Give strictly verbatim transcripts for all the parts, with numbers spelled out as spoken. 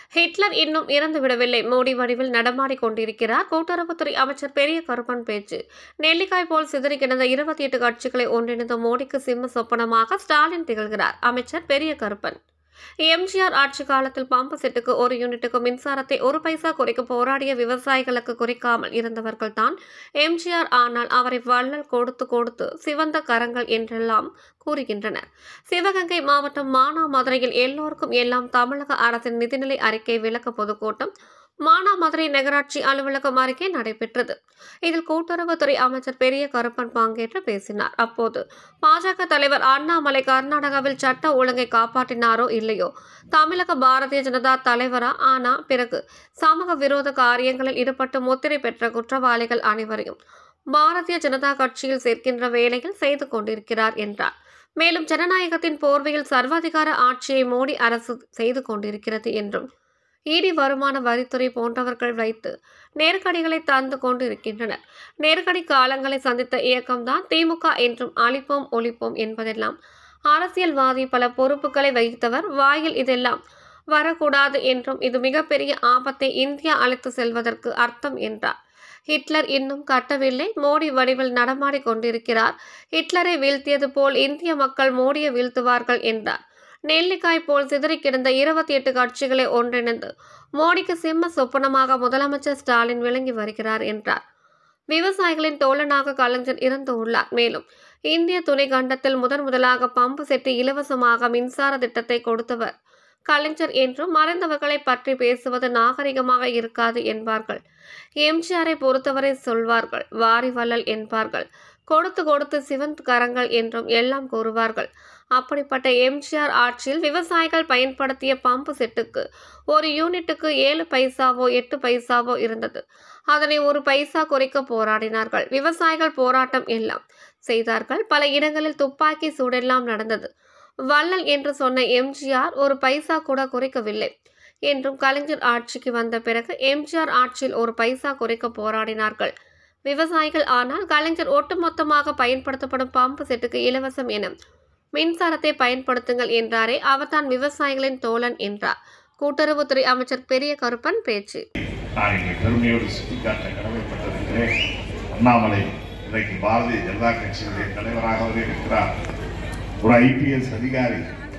Hitler இன்னும் இறந்துவிடவில்லை. மோடி வடிவில் நடமாடிக் கொண்டிருக்கிறார். கூட்டுறவுத்துறை அமைச்சர் பெரிய கருப்பன் பேச்சு. நெல்லிக்காய் போல் சிதறி கிடந்த இருபத்தி எட்டு கட்சிகளை ஒன்றிணைந்த மோடிக்கு சிம்ம சொப்பனமாக ஸ்டாலின் திகழ்கிறார். அமைச்சர் பெரிய கருப்பன். எம்ஜிஆர் ஆட்சி காலத்தில் பம்பு செட்டுக்கு ஒரு யூனிட்டுக்கு மின்சாரத்தை ஒரு பைசா குறைக்க போராடிய விவசாயிகளுக்கு குறைக்காமல் இருந்தவர்கள் தான் எம்ஜிஆர். ஆனால் அவரை வள்ளல் கொடுத்து கொடுத்து சிவந்த கரங்கள் என்றெல்லாம் கூறுகின்றனர். சிவகங்கை மாவட்டம் மானாமதுரையில் எல்லோருக்கும் எல்லாம் தமிழக அரசின் நிதிநிலை அறிக்கை விளக்க பொதுக்கூட்டம் மானாமதுரை நகராட்சி அலுவலகம் அருகே நடைபெற்றது. இதில் கூட்டுறவுத்துறை அமைச்சர் பெரிய கருப்பன் பங்கேற்று பேசினார். அப்போது பாஜக தலைவர் அண்ணாமலை கர்நாடகாவில் சட்ட ஒழுங்கை காப்பாற்றினாரோ இல்லையோ, தமிழக பாரதிய ஜனதா தலைவரா ஆனா பிறகு சமூக விரோத காரியங்களில் ஈடுபட்டு முத்திரை பெற்ற குற்றவாளிகள் அனைவரையும் பாரதிய ஜனதா கட்சியில் சேர்க்கின்ற வேலையில் செய்து கொண்டிருக்கிறார் என்றார். மேலும் ஜனநாயகத்தின் போர்வையில் சர்வாதிகார ஆட்சியை மோடி அரசு செய்து கொண்டிருக்கிறது என்றும், இடி வருமான வரித்துறை போன்றவர்கள் வைத்து நெருக்கடிகளை தந்து கொண்டிருக்கின்றனர். நெருக்கடி காலங்களை சந்தித்த இயக்கம்தான் திமுக என்றும், அழிப்போம் ஒழிப்போம் என்பதெல்லாம் அரசியல்வாதி பல பொறுப்புகளை வகித்தவர் வாயில் இதெல்லாம் வரக்கூடாது என்றும், இது மிகப்பெரிய ஆபத்தை இந்தியா அழைத்து செல்வதற்கு அர்த்தம் என்றார். ஹிட்லர் இன்னும் கட்டவில்லை. மோடி வடிவில் நடமாடி கொண்டிருக்கிறார். ஹிட்லரை வீழ்த்தியது போல் இந்திய மக்கள் மோடியை வீழ்த்துவார்கள் என்றார். நெல்லிக்காய் போல் சிதறி கிடந்த இருபத்தி எட்டு கட்சிகளை ஒன்றிணைந்து மோடிக்கு சிம்ம சொப்பனமாக முதலமைச்சர் ஸ்டாலின் விளங்கி வருகிறார் என்றார். விவசாயிகளின் தோழனாக கலைஞர் இருந்து உள்ளார். மேலும் இந்திய துணை கண்டத்தில் முதன் முதலாக பம்பு செட்டு இலவசமாக மின்சார திட்டத்தை கொடுத்தவர் கலைஞர் என்றும், மறைந்தவர்களை பற்றி பேசுவது நாகரிகமாக இருக்காது என்பார்கள். எம்ஜிஆரை பொறுத்தவரை சொல்வார்கள் வாரி வள்ளல் என்பார்கள். கொடுத்து கொடுத்து சிவந்த கரங்கள் என்றும் எல்லாம் கூறுவார்கள். அப்படிப்பட்ட எம்ஜிஆர் ஆட்சியில் விவசாயிகள் பயன்படுத்திய பம்பு செட்டுக்கு ஒரு யூனிட்டுக்கு ஏழு பைசாவோ எட்டு பைசாவோ இருந்தது. அதனை ஒரு பைசா குறைக்க போராடினார்கள். விவசாயிகள் போராட்டம் எல்லாம் செய்தார்கள். பல இடங்களில் துப்பாக்கி சூடெல்லாம் நடந்தது. வள்ளல் என்று சொன்ன எம்ஜிஆர் ஒரு பைசா கூட குறைக்கவில்லை என்றும், கலைஞர் ஆட்சிக்கு வந்த பிறகு எம்ஜிஆர் ஆட்சியில் ஒரு பைசா குறைக்க போராடினார்கள் விவசாயிகள். ஆனால் கலைஞர் ஒட்டுமொத்தமாக பயன்படுத்தப்படும் பம்பு செட்டுக்கு இலவசம் என மின்சாரத்தை பயன்படுத்துங்கள் என்றாரே, அவர்தான் விவசாயிகளின் தோழன் என்றார். கூட்டுறவுத்துறை அமைச்சர் பெரிய கருப்பன் பேச்சு. நான் இங்கே பெருமையோடு சுட்டிக்காட்ட கடமைப்பட்டிருக்கிறேன். அண்ணாமலை இன்றைக்கு பாரதிய ஜனதா கட்சியினுடைய தலைவராகவே இருக்கிறார். ஒரு ஐபிஎஸ் அதிகாரி.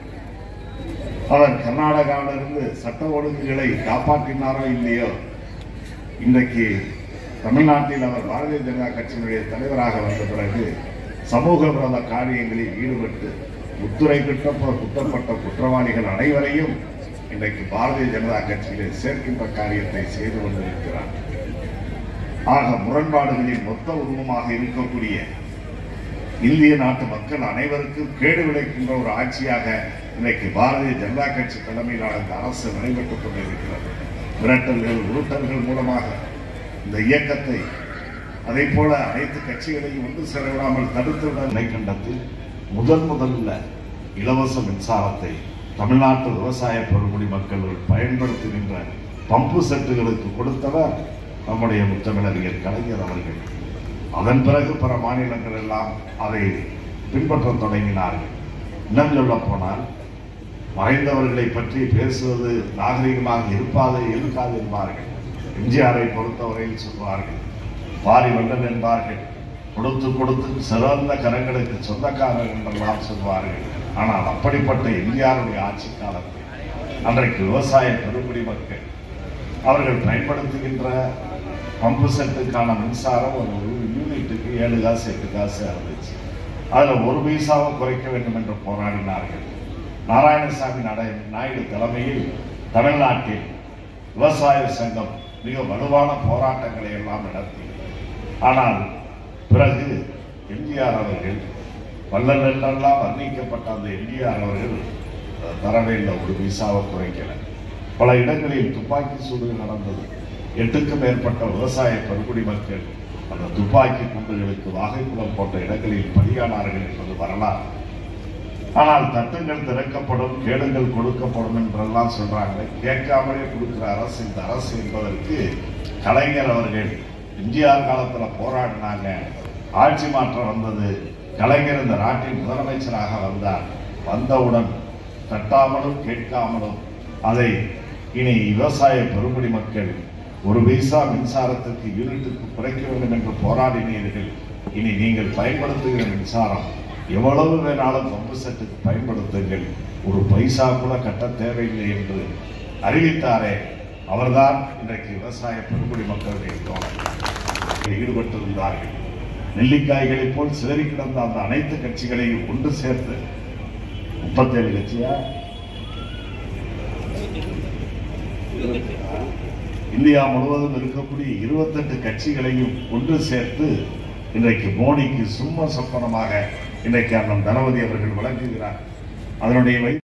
அவர் கர்நாடகாவிலிருந்து சட்ட ஒழுங்குகளை காப்பாற்றினாரோ இல்லையோ, இன்றைக்கு தமிழ்நாட்டில் அவர் பாரதிய ஜனதா கட்சியினுடைய தலைவராக வந்த பிறகு சமூக விரோத காரியங்களில் ஈடுபட்டு முத்துரை குற்றப்பட்ட குற்றவாளிகள் அனைவரையும் இன்றைக்கு பாரதிய ஜனதா கட்சியிலே சேர்க்கின்ற காரியத்தை செய்து கொண்டிருக்கிறார். ஆக முரண்பாடுகளின் மொத்த உருவமாக இருக்கக்கூடிய இந்திய நாட்டு மக்கள் அனைவருக்கும் கேடு விளைக்கின்ற ஒரு ஆட்சியாக இன்றைக்கு பாரதிய ஜனதா கட்சி தலைமையிலான இந்த அரசு நடைபெற்றுக் கொண்டிருக்கிறது. மிரட்டல்கள் உருட்டல்கள் மூலமாக இந்த இயக்கத்தை அதே போல அனைத்து கட்சிகளையும் ஒன்று சேரவிடாமல் தடுத்துவிட நிலைக்கண்டத்தில் முதன் முதல்ல இலவச மின்சாரத்தை தமிழ்நாட்டு விவசாய பெருங்குடி மக்கள் பயன்படுத்துகின்ற பம்பு செட்டுகளுக்கு கொடுத்தவர் நம்முடைய முத்தமிழறிஞர் கலைஞர் அவர்கள். அதன் பிறகு பிற மாநிலங்கள் எல்லாம் அதை பின்பற்ற தொடங்கினார்கள். இன்னும் சொல்ல போனால் மறைந்தவர்களை பற்றி பேசுவது நாகரிகமாக இருப்பாது இருக்காது என்பார்கள். எம்ஜிஆரை பொறுத்தவரையில் சொல்வார்கள் வாரி வள்ளல் என்பார்கள். கொடுத்து கொடுத்து சிறந்த கரங்களுக்கு சொந்தக்காரர் என்றெல்லாம் சொல்வார்கள். ஆனால் அப்படிப்பட்ட எம்ஜிஆருடைய ஆட்சி காலத்தில் அன்றைக்கு விவசாய பெருங்குடி மக்கள் அவர்கள் பயன்படுத்துகின்ற பம்பு செட்டுக்கான மின்சாரம் ஒரு யூனிட்டுக்கு ஏழு காசு எட்டு காசு இருந்துச்சு. அதில் ஒரு பைசாவை குறைக்க வேண்டும் என்று போராடினார்கள். நாராயணசாமி நாயுடு தலைமையில் தமிழ்நாட்டில் விவசாய சங்கம் மிக வலுவான போராட்டங்களை எல்லாம் நடத்தி, ஆனால் பிறகு எம்ஜிஆர் அவர்கள் வள்ளல் என்றெல்லாம் வர்ணிக்கப்பட்ட அந்த எம்ஜிஆர் அவர்கள் தரவே இல்லை, ஒரு பைசாவை குறைக்கல. பல இடங்களில் துப்பாக்கி சூடு நடந்தது. எட்டுக்கும் மேற்பட்ட விவசாய பெருங்குடி மக்கள் அந்த துப்பாக்கி குண்டுகளுக்கு வாகைக்குளம் போன்ற இடங்களில் பலியானார்கள் என்பது வரலாறு. ஆனால் தட்டுங்கள் திறக்கப்படும், கேடுங்கள் கொடுக்கப்படும் என்றெல்லாம் சொல்றாங்களே, கேட்காமலே கொடுக்கிற அரசு இந்த அரசு என்பதற்கு கலைஞர் அவர்கள் எம்ஜிஆர் காலத்துல போராடினாங்க. ஆட்சி மாற்றம் வந்தது. கலைஞர் இந்த நாட்டின் முதலமைச்சராக வந்தார். வந்தவுடன் தட்டாமலும் கேட்காமலும் அதை இனி விவசாய பெருங்குடி மக்கள் ஒரு பைசா மின்சாரத்திற்கு யூனிட்டுக்கு குறைக்க வேண்டும் என்று போராடினீர்கள். இனி நீங்கள் பயன்படுத்துகிற மின்சாரம் எவ்வளவு வேணாலும் பம்பு செட்டுக்கு பயன்படுத்துங்கள், ஒரு பைசா கூட கட்ட தேவையில்லை என்று அறிவித்தாரே, அவர்தான் இன்றைக்கு விவசாய பெருங்குடி மக்களுடைய தோழர் ஈடுபட்டிருந்தார்கள். நெல்லிக்காய்களைப் போல் சிதறி கிடந்த அந்த அனைத்து கட்சிகளையும் ஒன்று சேர்த்து முப்பத்தேழு கட்சியா இந்தியா முழுவதும் இருக்கக்கூடிய இருபத்தெட்டு கட்சிகளையும் ஒன்று சேர்த்து இன்றைக்கு மோடிக்கு சும்மா சொப்பனமாக இன்றைக்கு அண்ணன் தளபதி அவர்கள் வழங்குகிறார். அதனுடைய